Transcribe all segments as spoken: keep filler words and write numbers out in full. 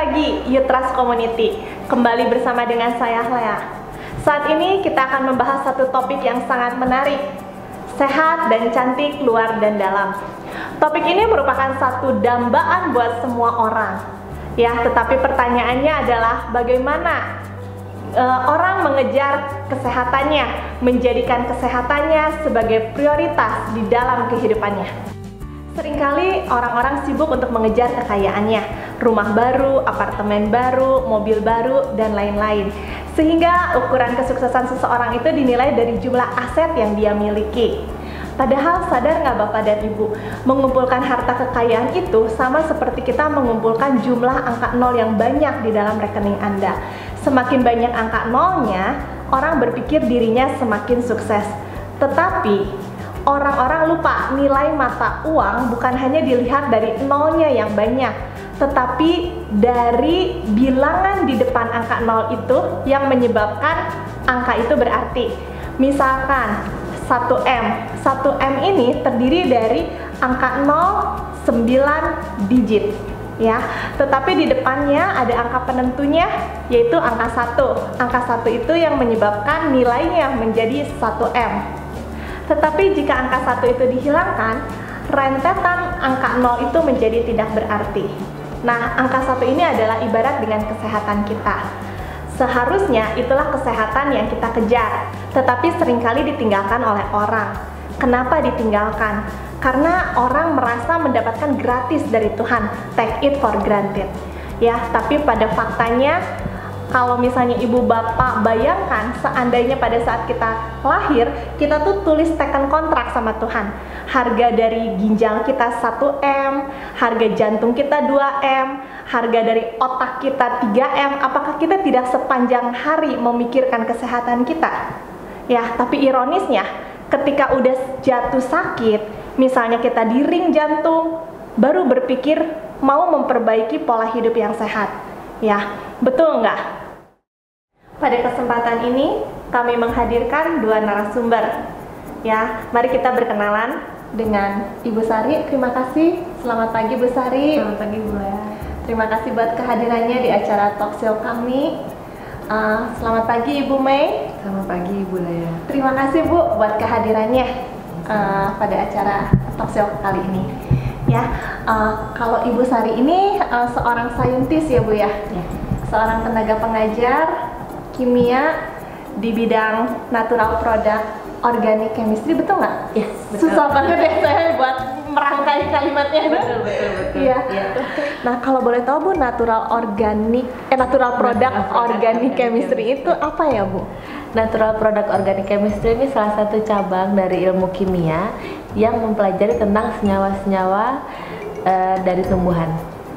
pagi Youth Trust Community. Kembali bersama dengan saya Lea. Saat ini kita akan membahas satu topik yang sangat menarik, sehat dan cantik luar dan dalam. Topik ini merupakan satu dambaan buat semua orang. Ya, tetapi pertanyaannya adalah bagaimana uh, orang mengejar kesehatannya, menjadikan kesehatannya sebagai prioritas di dalam kehidupannya. Seringkali orang-orang sibuk untuk mengejar kekayaannya, rumah baru, apartemen baru, mobil baru, dan lain-lain. Sehingga ukuran kesuksesan seseorang itu dinilai dari jumlah aset yang dia miliki. Padahal sadar nggak Bapak dan Ibu, mengumpulkan harta kekayaan itu sama seperti kita mengumpulkan jumlah angka nol yang banyak di dalam rekening Anda. Semakin banyak angka nolnya, orang berpikir dirinya semakin sukses. Tetapi orang-orang lupa nilai mata uang bukan hanya dilihat dari nolnya yang banyak, tetapi dari bilangan di depan angka nol itu yang menyebabkan angka itu berarti. Misalkan satu M, satu M ini terdiri dari angka nol sembilan digit ya, tetapi di depannya ada angka penentunya yaitu angka satu. Angka satu itu yang menyebabkan nilainya menjadi satu M. Tetapi jika angka satu itu dihilangkan, rentetan angka nol itu menjadi tidak berarti. Nah, angka satu ini adalah ibarat dengan kesehatan kita. Seharusnya itulah kesehatan yang kita kejar, tetapi seringkali ditinggalkan oleh orang. Kenapa ditinggalkan? Karena orang merasa mendapatkan gratis dari Tuhan, take it for granted. Ya, tapi pada faktanya, kalau misalnya ibu bapak bayangkan seandainya pada saat kita lahir, kita tuh tulis tekan kontrak sama Tuhan. Harga dari ginjal kita satu M, harga jantung kita dua M, harga dari otak kita tiga M. Apakah kita tidak sepanjang hari memikirkan kesehatan kita? Ya, tapi ironisnya ketika udah jatuh sakit, misalnya kita di ring jantung, baru berpikir mau memperbaiki pola hidup yang sehat. Ya, betul nggak? Pada kesempatan ini kami menghadirkan dua narasumber. Ya, mari kita berkenalan dengan Ibu Sari. Terima kasih. Selamat pagi Bu Sari. Selamat pagi Bu Lea. Terima kasih buat kehadirannya di acara talk show kami. Uh, selamat pagi Ibu Mei. Selamat pagi Bu Lea. Terima kasih Bu buat kehadirannya uh, pada acara talk show kali ini. Ya, uh, kalau Ibu Sari ini uh, seorang saintis ya Bu ya. Ya. Seorang tenaga pengajar kimia di bidang natural product organic chemistry, betul nggak? Yes, betul. Susah banget ya saya buat merangkai kalimatnya. Betul, betul, betul. Iya. Ya. Nah, kalau boleh tahu Bu, natural organic eh natural product Natural organic product chemistry organic itu apa ya Bu? Natural product organic chemistry ini salah satu cabang dari ilmu kimia yang mempelajari tentang senyawa-senyawa uh, dari tumbuhan.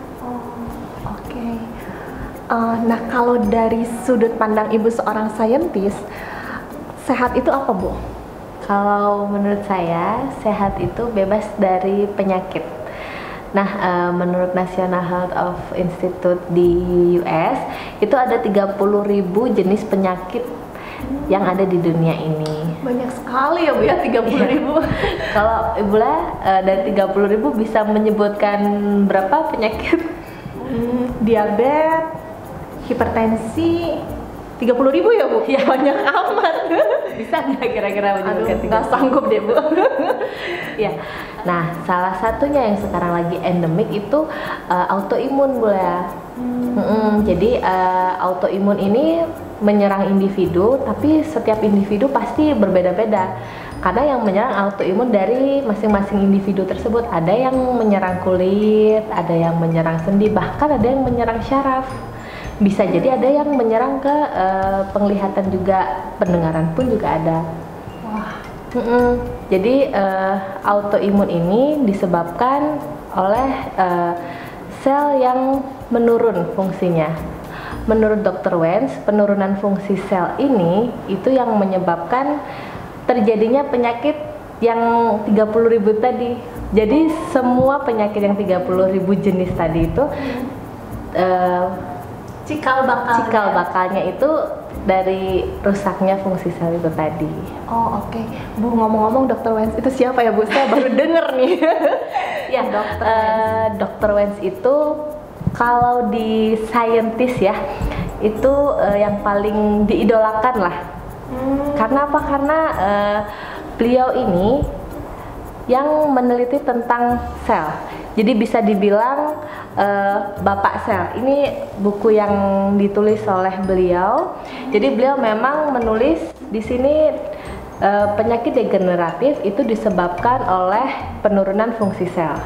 Uh, nah, kalau dari sudut pandang Ibu seorang saintis, sehat itu apa Bu? Kalau menurut saya, sehat itu bebas dari penyakit. Nah, uh, menurut National Health of Institute di U S, itu ada tiga puluh ribu jenis penyakit yang ada di dunia ini. Banyak sekali ya Bu ya, tiga puluh ribu. Kalau Ibu Lea, uh, dari tiga puluh ribu bisa menyebutkan berapa penyakit? Hmm, diabetes, hipertensi, tiga puluh ribu ya Bu? Ya, banyak amat. Bisa nggak kira-kira menyebutkan? Aduh, nggak sanggup deh Bu. Ya, nah salah satunya yang sekarang lagi endemik itu uh, autoimun Bu ya. Hmm. Hmm, jadi uh, autoimun ini menyerang individu, tapi setiap individu pasti berbeda-beda. Karena yang menyerang autoimun dari masing-masing individu tersebut, ada yang menyerang kulit, ada yang menyerang sendi, bahkan ada yang menyerang syaraf. Bisa jadi ada yang menyerang ke uh, penglihatan juga, pendengaran pun juga ada. Wah. Mm-mm. Jadi uh, autoimun ini disebabkan oleh uh, sel yang menurun fungsinya. Menurut dokter Wentz, penurunan fungsi sel ini itu yang menyebabkan terjadinya penyakit yang tiga puluh ribu tadi. Jadi semua penyakit yang tiga puluh ribu jenis tadi itu uh, cikal bakal cikal bakalnya itu dari rusaknya fungsi sel itu tadi. Oh oke, okay. Bu, ngomong-ngomong dokter Wentz itu siapa ya Bu? Saya baru denger nih. Ya, dokter uh, dokter Wentz itu Kalau di saintis ya, itu uh, yang paling diidolakan lah. Hmm. Karena apa? Karena uh, beliau ini yang meneliti tentang sel. Jadi bisa dibilang uh, Bapak Sel. Ini buku yang ditulis oleh beliau. Jadi beliau memang menulis di sini uh, penyakit degeneratif itu disebabkan oleh penurunan fungsi sel.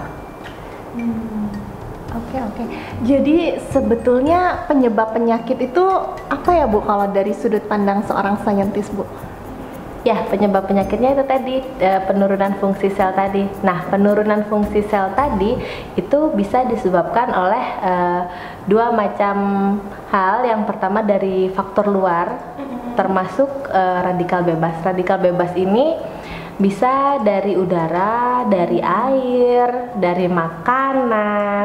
Hmm. Oke oke. Jadi sebetulnya penyebab penyakit itu apa ya Bu kalau dari sudut pandang seorang saintis Bu? Ya, penyebab penyakitnya itu tadi e, penurunan fungsi sel tadi. Nah, penurunan fungsi sel tadi itu bisa disebabkan oleh e, dua macam hal. Yang pertama dari faktor luar, termasuk e, radikal bebas. Radikal bebas ini bisa dari udara, dari air, dari makanan.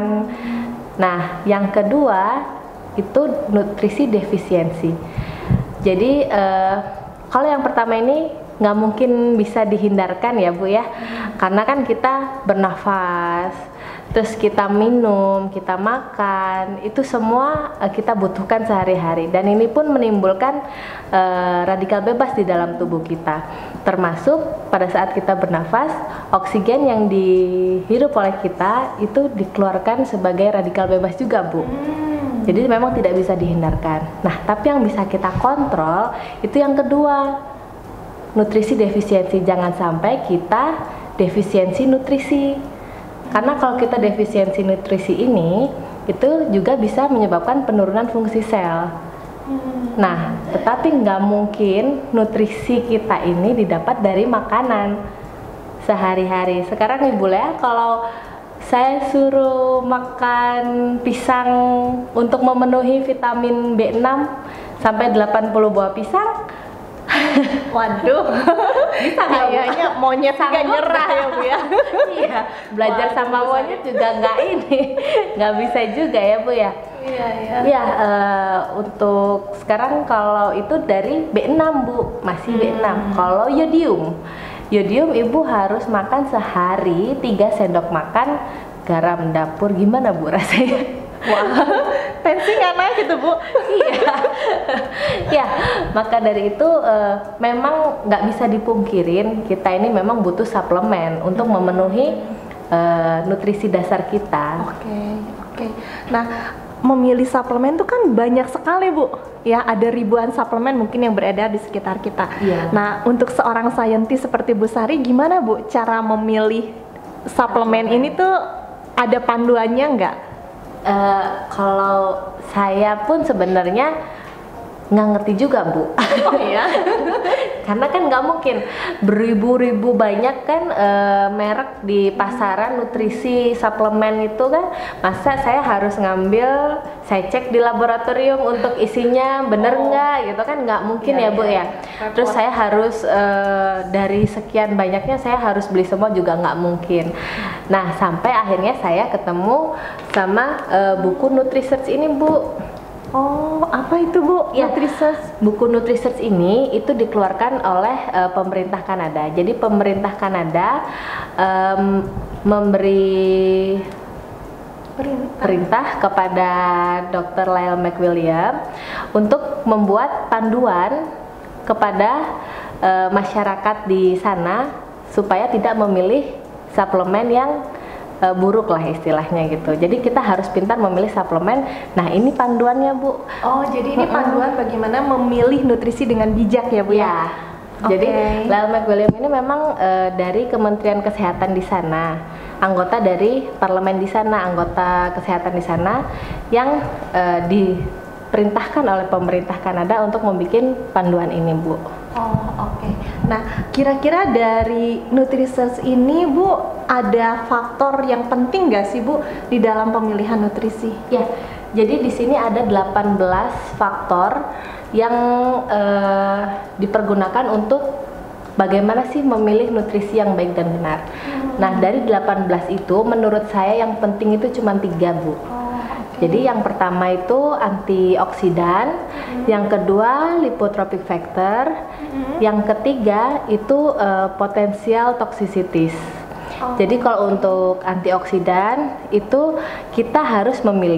Nah, yang kedua itu nutrisi defisiensi. Jadi e, kalau yang pertama ini nggak mungkin bisa dihindarkan ya Bu ya, karena kan kita bernafas, terus kita minum, kita makan, itu semua uh, kita butuhkan sehari-hari, dan ini pun menimbulkan uh, radikal bebas di dalam tubuh kita, termasuk pada saat kita bernafas, oksigen yang dihirup oleh kita itu dikeluarkan sebagai radikal bebas juga Bu. Jadi memang tidak bisa dihindarkan. Nah, tapi yang bisa kita kontrol itu yang kedua, nutrisi defisiensi. Jangan sampai kita defisiensi nutrisi. Karena kalau kita defisiensi nutrisi ini, itu juga bisa menyebabkan penurunan fungsi sel. Nah, tetapi nggak mungkin nutrisi kita ini didapat dari makanan sehari-hari. Sekarang Ibu Lea, kalau saya suruh makan pisang untuk memenuhi vitamin B enam sampai delapan puluh buah pisang, waduh, bisa kayaknya monyet nggak nyerah ya Bu ya. Iya, belajar waduh, sama monyet juga nggak ini, nggak bisa juga ya Bu ya. Iya iya. Ya, uh, untuk sekarang kalau itu dari B enam Bu, masih hmm. B enam. Kalau yodium, Yodium Ibu harus makan sehari tiga sendok makan garam dapur. Gimana Bu rasanya? Wah, tensi nggak naik gitu Bu? Iya. Ya, maka dari itu uh, memang nggak bisa dipungkirin kita ini memang butuh suplemen untuk memenuhi uh, nutrisi dasar kita. Oke, okay, oke. Okay. Nah, memilih suplemen itu kan banyak sekali Bu. Ya, ada ribuan suplemen mungkin yang beredar di sekitar kita. Iya. Nah, untuk seorang saintis seperti Bu Sari, gimana Bu cara memilih suplemen ini tuh, ada panduannya nggak? Uh, kalau saya pun sebenarnya nggak ngerti juga Bu. Oh iya. Karena kan nggak mungkin beribu-ribu banyak kan e, merek di pasaran nutrisi suplemen itu kan, masa saya harus ngambil, saya cek di laboratorium untuk isinya bener nggak oh. gitu kan, nggak mungkin ya, ya Bu ya. ya. Terus saya harus e, dari sekian banyaknya saya harus beli semua juga nggak mungkin. Nah, sampai akhirnya saya ketemu sama e, buku Nutri-Search ini Bu. Oh, apa itu Bu? Ya, Nutri-Search. Buku Nutri-Search ini itu dikeluarkan oleh uh, pemerintah Kanada. Jadi pemerintah Kanada um, memberi perintah. perintah kepada dokter Lyle McWilliam untuk membuat panduan kepada uh, masyarakat di sana supaya tidak memilih suplemen yang Uh, buruk lah istilahnya gitu. Jadi kita harus pintar memilih suplemen. Nah, ini panduannya Bu. Oh, jadi ini panduan bagaimana memilih nutrisi dengan bijak ya Bu ya. ya? Okay. Jadi Lyle McWilliam ini memang uh, dari Kementerian Kesehatan di sana, anggota dari parlemen di sana, anggota kesehatan di sana yang uh, diperintahkan oleh pemerintah Kanada untuk membuat panduan ini Bu. Oh, oke. Okay. Nah, kira-kira dari Nutri-Search ini Bu, ada faktor yang penting nggak sih Bu di dalam pemilihan nutrisi? Ya, jadi di sini ada delapan belas faktor yang eh, dipergunakan untuk bagaimana sih memilih nutrisi yang baik dan benar. Hmm. Nah, dari delapan belas itu menurut saya yang penting itu cuma tiga Bu. Jadi yang pertama itu antioksidan, hmm. yang kedua lipotrophic factor, hmm. yang ketiga itu uh, potensial toxicities. Oh. Jadi kalau untuk antioksidan itu kita harus memilih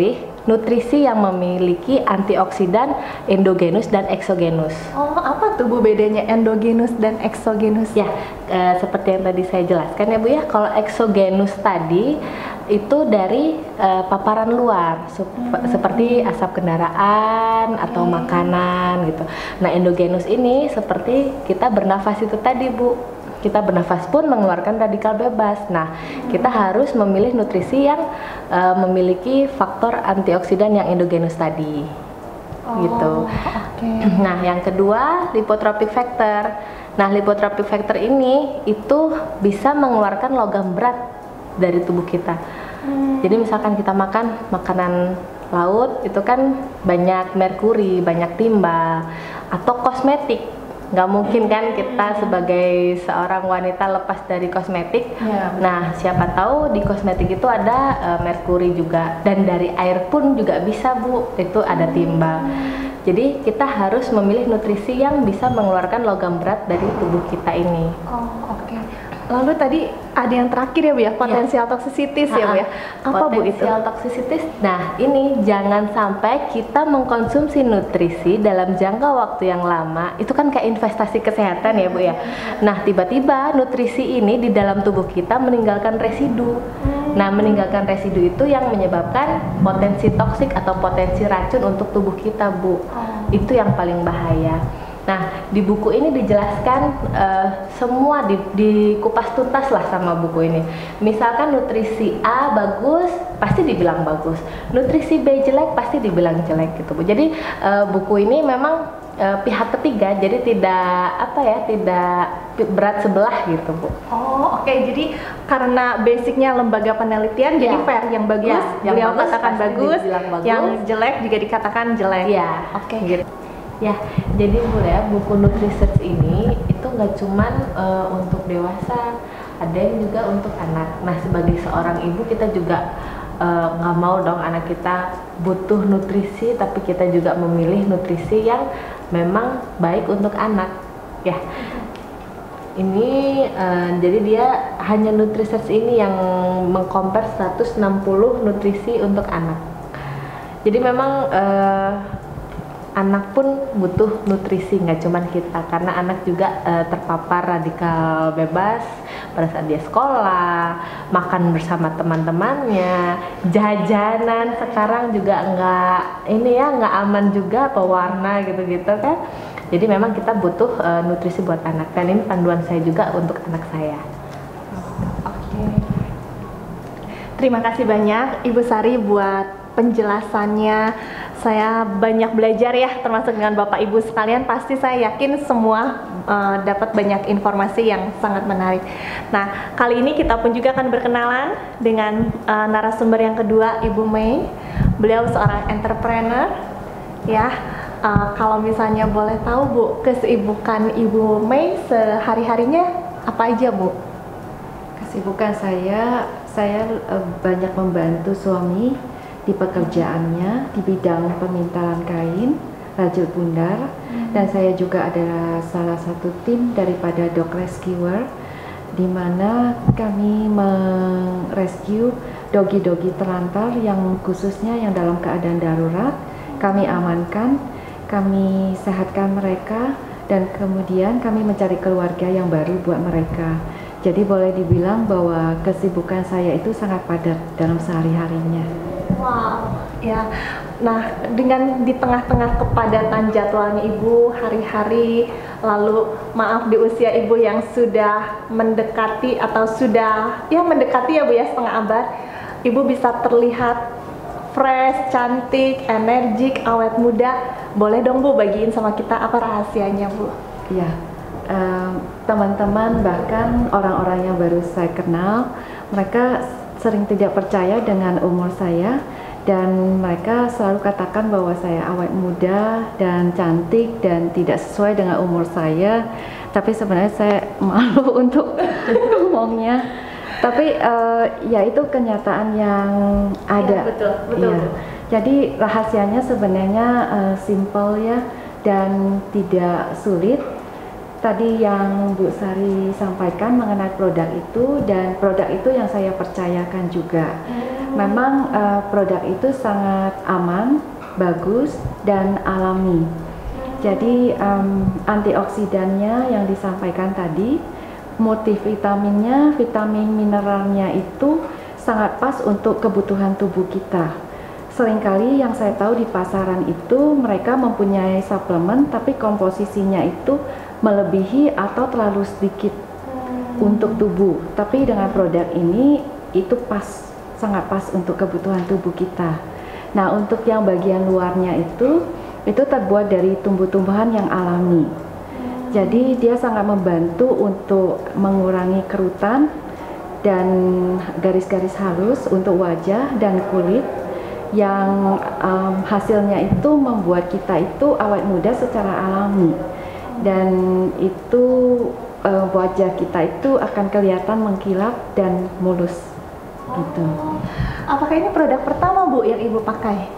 nutrisi yang memiliki antioksidan endogenus dan eksogenus. Oh, apa tuh Bu bedanya endogenus dan eksogenus? Ya, e, seperti yang tadi saya jelaskan ya Bu ya, kalau eksogenus tadi itu dari e, paparan luar, hmm. seperti asap kendaraan atau hmm. makanan gitu. Nah, endogenus ini seperti kita bernafas itu tadi Bu. Kita bernafas pun mengeluarkan radikal bebas. Nah, kita harus memilih nutrisi yang uh, memiliki faktor antioksidan yang endogenus tadi. Oh, gitu. Okay. Nah, yang kedua, lipotrophic factor. Nah, lipotrophic factor ini itu bisa mengeluarkan logam berat dari tubuh kita. Hmm. Jadi misalkan kita makan makanan laut, itu kan banyak merkuri, banyak timbal, atau kosmetik. Nggak mungkin kan kita sebagai seorang wanita lepas dari kosmetik. Ya, nah, siapa tahu di kosmetik itu ada uh, merkuri juga, dan dari air pun juga bisa Bu, itu ada timbal. Jadi kita harus memilih nutrisi yang bisa mengeluarkan logam berat dari tubuh kita ini. Oh, oke. Okay. Lalu tadi ada yang terakhir ya Bu ya, potensial ya. toxicities ya Bu ya. Apa Bu itu? Potensial toxicities. Nah, ini jangan sampai kita mengkonsumsi nutrisi dalam jangka waktu yang lama. Itu kan kayak investasi kesehatan ya Bu ya. Nah, tiba-tiba nutrisi ini di dalam tubuh kita meninggalkan residu. Nah, meninggalkan residu itu yang menyebabkan potensi toksik atau potensi racun untuk tubuh kita Bu. Itu yang paling bahaya. Nah, di buku ini dijelaskan uh, semua di, dikupas tuntas lah sama buku ini. Misalkan nutrisi A bagus, pasti dibilang bagus. Nutrisi B jelek, pasti dibilang jelek gitu Bu. Jadi uh, buku ini memang uh, pihak ketiga, jadi tidak apa ya, tidak berat sebelah gitu Bu. Oh, oke. Okay. Jadi karena basicnya lembaga penelitian, ya. jadi fair. Yang bagus, ya, yang beliau bagus, katakan bagus, bagus, yang jelek juga dikatakan jelek. Ya, oke. Okay. Gitu. Ya, jadi Bu ya, buku Nutri-Search ini itu nggak cuman uh, untuk dewasa, ada yang juga untuk anak. Nah, sebagai seorang ibu kita juga nggak uh, mau dong anak kita butuh nutrisi, tapi kita juga memilih nutrisi yang memang baik untuk anak. Ya, ini uh, jadi dia hanya Nutri-Search ini yang mengcompare seratus enam puluh nutrisi untuk anak. Jadi memang uh, anak pun butuh nutrisi, nggak cuman kita, karena anak juga e, terpapar radikal bebas pada saat dia sekolah, makan bersama teman-temannya, jajanan sekarang juga nggak ini ya nggak aman juga, pewarna gitu-gitu kan. Jadi memang kita butuh e, nutrisi buat anak, dan ini panduan saya juga untuk anak saya. Oke, terima kasih banyak Ibu Sari buat penjelasannya. Saya banyak belajar ya, termasuk dengan Bapak Ibu sekalian. Pasti saya yakin semua uh, dapat banyak informasi yang sangat menarik. Nah, kali ini kita pun juga akan berkenalan dengan uh, narasumber yang kedua, Ibu May. Beliau seorang entrepreneur ya. Uh, kalau misalnya boleh tahu Bu, kesibukan Ibu May sehari-harinya apa aja Bu? Kesibukan saya, saya uh, banyak membantu suami di pekerjaannya di bidang pemintalan kain, rajut bundar, hmm. dan saya juga adalah salah satu tim daripada Dog Rescuer, di mana kami merescue dogi-dogi terlantar yang khususnya yang dalam keadaan darurat. Kami amankan, kami sehatkan mereka, dan kemudian kami mencari keluarga yang baru buat mereka. Jadi boleh dibilang bahwa kesibukan saya itu sangat padat dalam sehari-harinya. Wow, ya. Nah, dengan di tengah-tengah kepadatan jadwalnya Ibu hari-hari, lalu maaf di usia Ibu yang sudah mendekati atau sudah ya mendekati ya Bu ya setengah abad, Ibu bisa terlihat fresh, cantik, energik, awet muda. Boleh dong Bu bagiin sama kita apa rahasianya Bu? Iya. Um, teman-teman bahkan orang-orang yang baru saya kenal, mereka sering tidak percaya dengan umur saya, dan mereka selalu katakan bahwa saya awet muda dan cantik dan tidak sesuai dengan umur saya, tapi sebenarnya saya malu untuk ngomongnya. Tapi uh, ya itu kenyataan yang ada. Ya, betul, betul. Ya. Jadi rahasianya sebenarnya uh, simple ya, dan tidak sulit. Tadi yang Bu Sari sampaikan mengenai produk itu, dan produk itu yang saya percayakan juga. Hmm. Memang uh, produk itu sangat aman, bagus, dan alami. Jadi um, antioksidannya yang disampaikan tadi, multivitaminnya, vitamin mineralnya itu sangat pas untuk kebutuhan tubuh kita. Seringkali yang saya tahu di pasaran itu mereka mempunyai suplemen tapi komposisinya itu melebihi atau terlalu sedikit hmm. untuk tubuh. Tapi dengan produk ini itu pas, sangat pas untuk kebutuhan tubuh kita. Nah, untuk yang bagian luarnya itu itu terbuat dari tumbuh-tumbuhan yang alami. Jadi dia sangat membantu untuk mengurangi kerutan dan garis-garis halus untuk wajah dan kulit yang um, hasilnya itu membuat kita itu awet muda secara alami, dan itu uh, wajah kita itu akan kelihatan mengkilap dan mulus gitu. Apakah ini produk pertama Bu yang Ibu pakai?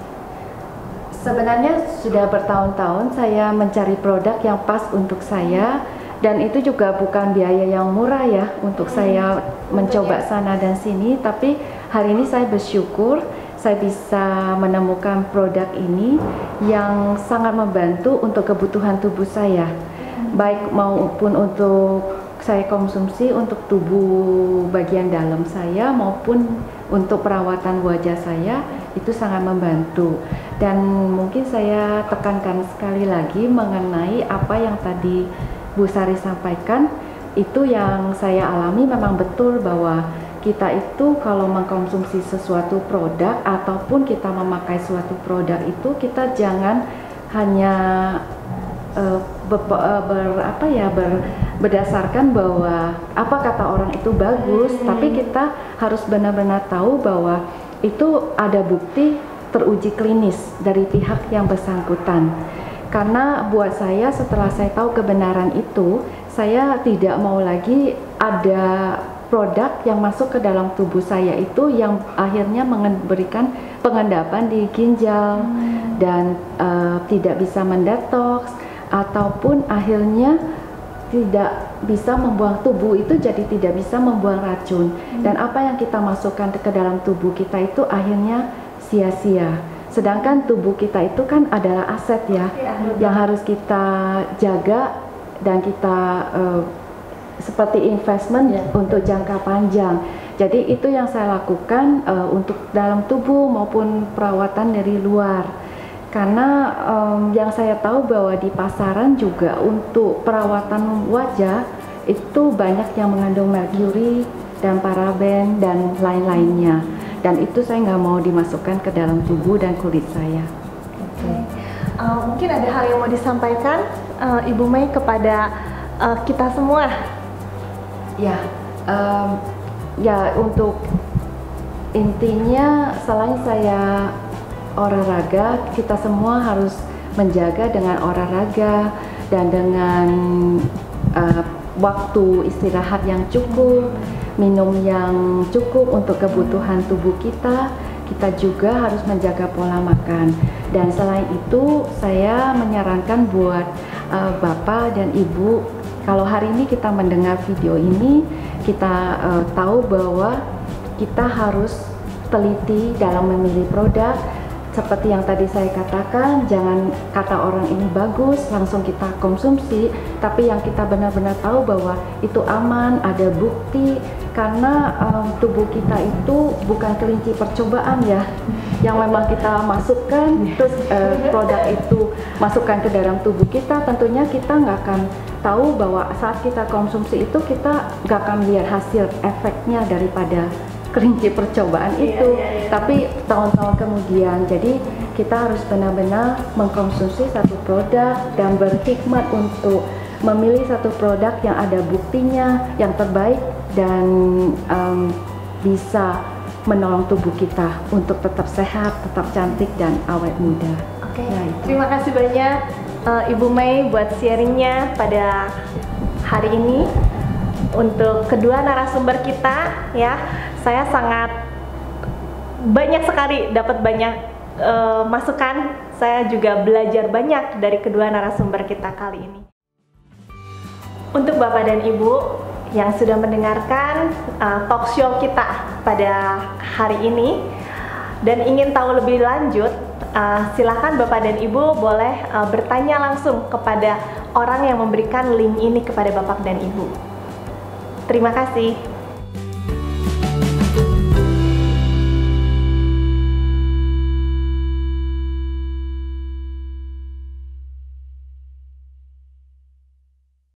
Sebenarnya sudah bertahun-tahun saya mencari produk yang pas untuk saya, dan itu juga bukan biaya yang murah ya untuk hmm. saya mencoba sana dan sini, tapi hari ini saya bersyukur saya bisa menemukan produk ini yang sangat membantu untuk kebutuhan tubuh saya, hmm. baik maupun untuk saya konsumsi untuk tubuh bagian dalam saya maupun untuk perawatan wajah saya, itu sangat membantu. Dan mungkin saya tekankan sekali lagi mengenai apa yang tadi Bu Sari sampaikan, itu yang saya alami memang betul bahwa kita itu kalau mengkonsumsi sesuatu produk ataupun kita memakai suatu produk itu kita jangan hanya uh, ber, ber, apa ya, ber, berdasarkan bahwa apa kata orang itu bagus, hmm. tapi kita harus benar-benar tahu bahwa itu ada bukti teruji klinis dari pihak yang bersangkutan. Karena buat saya setelah saya tahu kebenaran itu, saya tidak mau lagi ada produk yang masuk ke dalam tubuh saya itu yang akhirnya memberikan pengendapan di ginjal hmm. dan uh, tidak bisa mendetoks ataupun akhirnya tidak bisa membuang, tubuh itu jadi tidak bisa membuang racun, hmm. dan apa yang kita masukkan ke dalam tubuh kita itu akhirnya sia-sia. Sedangkan tubuh kita itu kan adalah aset ya, ya yang harus kita jaga dan kita uh, seperti investment ya. Untuk jangka panjang. Jadi itu yang saya lakukan uh, untuk dalam tubuh maupun perawatan dari luar. Karena um, yang saya tahu bahwa di pasaran juga untuk perawatan wajah itu banyak yang mengandung merkuri dan paraben dan lain-lainnya, dan itu saya nggak mau dimasukkan ke dalam tubuh dan kulit saya. Okay. Uh, mungkin ada hal yang mau disampaikan uh, Ibu Mei kepada uh, kita semua? Ya, um, ya untuk intinya selain saya olahraga, kita semua harus menjaga dengan olahraga dan dengan uh, waktu istirahat yang cukup, minum yang cukup untuk kebutuhan tubuh kita. Kita juga harus menjaga pola makan. Dan selain itu, saya menyarankan buat uh, Bapak dan Ibu, kalau hari ini kita mendengar video ini, kita uh, tahu bahwa kita harus teliti dalam memilih produk. Seperti yang tadi saya katakan, jangan kata orang ini bagus langsung kita konsumsi, tapi yang kita benar-benar tahu bahwa itu aman, ada bukti, karena um, tubuh kita itu bukan kelinci percobaan ya, yang memang kita masukkan, terus uh, produk itu masukkan ke dalam tubuh kita, tentunya kita nggak akan tahu bahwa saat kita konsumsi itu kita nggak akan lihat hasil efeknya daripada kelinci percobaan itu, iya, iya, iya. Tapi tahun-tahun kemudian, jadi kita harus benar-benar mengkonsumsi satu produk dan berhikmat untuk memilih satu produk yang ada buktinya, yang terbaik dan um, bisa menolong tubuh kita untuk tetap sehat, tetap cantik dan awet muda. Oke, okay. Ya, terima kasih banyak uh, Ibu Mei buat sharingnya pada hari ini. Untuk kedua narasumber kita ya, saya sangat banyak sekali dapat banyak uh, masukan. Saya juga belajar banyak dari kedua narasumber kita kali ini. Untuk Bapak dan Ibu yang sudah mendengarkan uh, talk show kita pada hari ini, dan ingin tahu lebih lanjut, uh, silakan Bapak dan Ibu boleh uh, bertanya langsung kepada orang yang memberikan link ini kepada Bapak dan Ibu. Terima kasih.